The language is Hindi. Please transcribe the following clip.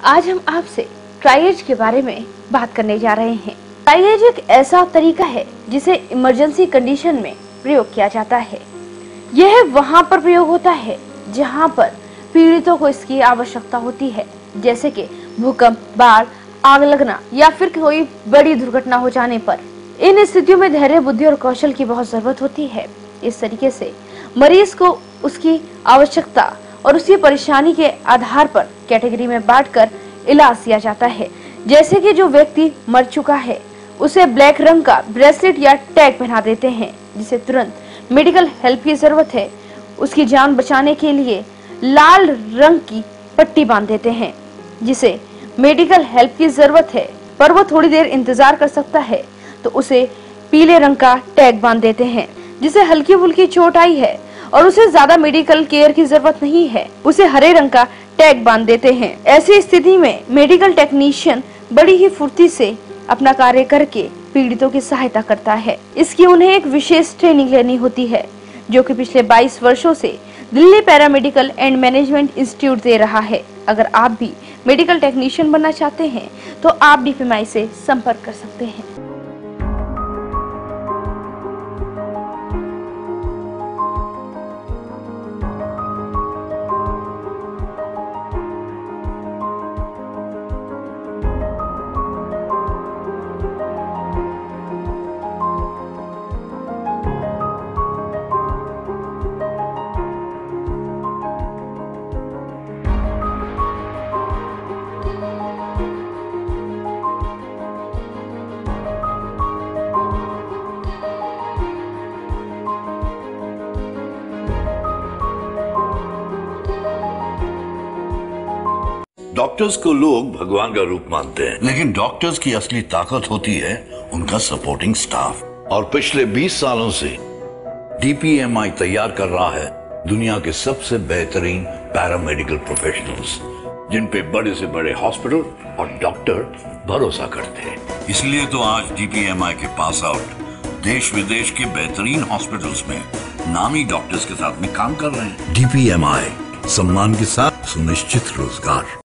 आज हम आपसे ट्राइएज के बारे में बात करने जा रहे हैं। ट्राइएज एक ऐसा तरीका है जिसे इमरजेंसी कंडीशन में प्रयोग किया जाता है। यह वहां पर प्रयोग होता है जहां पर पीड़ितों को इसकी आवश्यकता होती है, जैसे कि भूकंप, बाढ़, आग लगना या फिर कोई बड़ी दुर्घटना हो जाने पर। इन स्थितियों में धैर्य, बुद्धि और कौशल की बहुत जरूरत होती है। इस तरीके से मरीज को उसकी आवश्यकता और उसकी परेशानी के आधार पर कैटेगरी में बांटकर इलाज किया जाता है। जैसे कि जो व्यक्ति मर चुका है उसे ब्लैक रंग का ब्रेसलेट या टैग पहना देते हैं, जिसे तुरंत मेडिकल हेल्प की जरूरत है। उसकी जान बचाने के लिए लाल रंग की पट्टी बांध देते हैं, जिसे मेडिकल हेल्प की जरूरत है पर वो थोड़ी देर इंतजार कर सकता है, तो उसे पीले रंग का टैग बांध देते हैं। जिसे हल्की फुल्की चोट आई है और उसे ज्यादा मेडिकल केयर की जरूरत नहीं है, उसे हरे रंग का टैग बांध देते हैं। ऐसी स्थिति में मेडिकल टेक्नीशियन बड़ी ही फुर्ती से अपना कार्य करके पीड़ितों की सहायता करता है। इसकी उन्हें एक विशेष ट्रेनिंग लेनी होती है, जो कि पिछले 22 वर्षों से Delhi paramedical and management institute दे रहा है। अगर आप भी मेडिकल टेक्नीशियन बनना चाहते हैं तो आप DPMI से संपर्क कर सकते हैं। डॉक्टर्स को लोग भगवान का रूप मानते हैं, लेकिन डॉक्टर्स की असली ताकत होती है उनका सपोर्टिंग स्टाफ। और पिछले 20 सालों से DPMI तैयार कर रहा है दुनिया के सबसे बेहतरीन पैरामेडिकल प्रोफेशनल्स, जिन पे बड़े से बड़े हॉस्पिटल और डॉक्टर भरोसा करते हैं। इसलिए तो आज DPMI के पास आउट देश विदेश के बेहतरीन हॉस्पिटल्स में नामी डॉक्टर्स के साथ में काम कर रहे हैं। DPMI, सम्मान के साथ सुनिश्चित रोजगार।